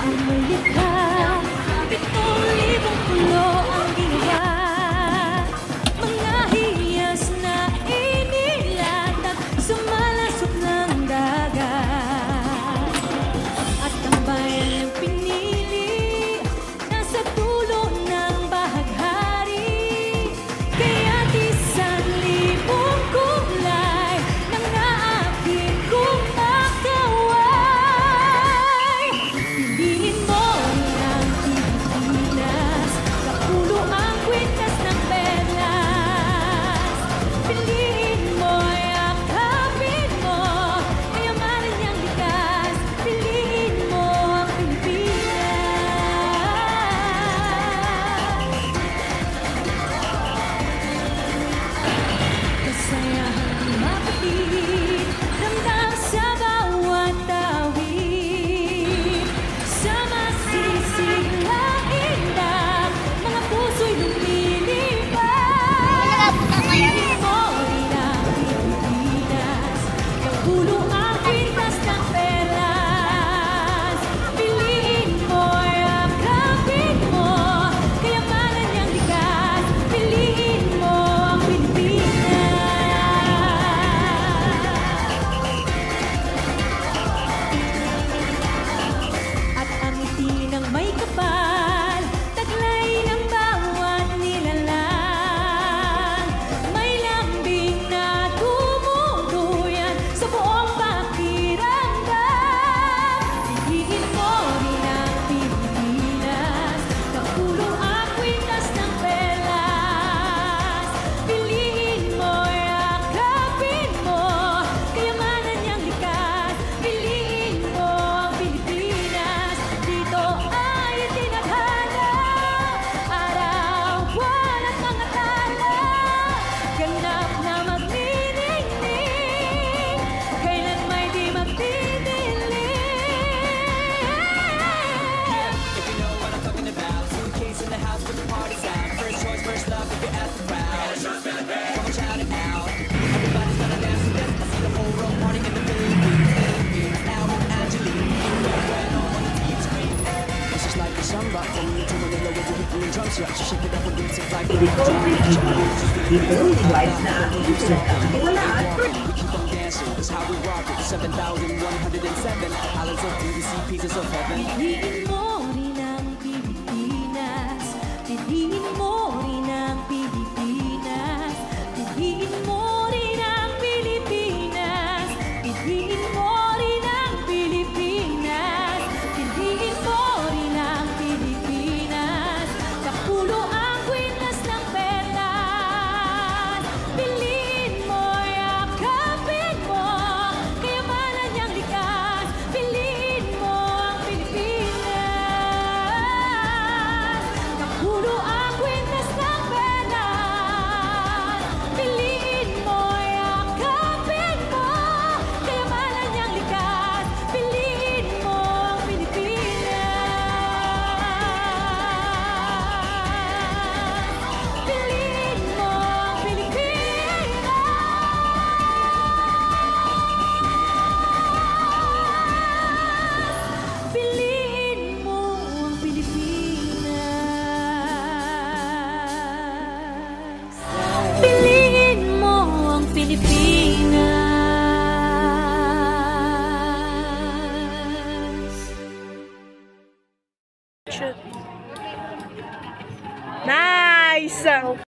Piliin mo rin ang Pilipinas, piliin mo rin ang Pilipinas, piliin mo rin ang Pilipinas, piliin mo rin ang Pilipinas, piliin mo rin ang Pilipinas, kapulo ang kwintas ng perlas, piliin mo, yakapin mo, kayamanan niyang likas, piliin mo ang Pilipinas, kapulo ang kwintas ng perlas, piliin mo, yakapin mo, kayamanan niyang likas, piliin mo ang Pilipinas, piliin mo ang Pilipinas, piliin mo ang Pilipinas, piliin mo ang Pilipinas. Nice!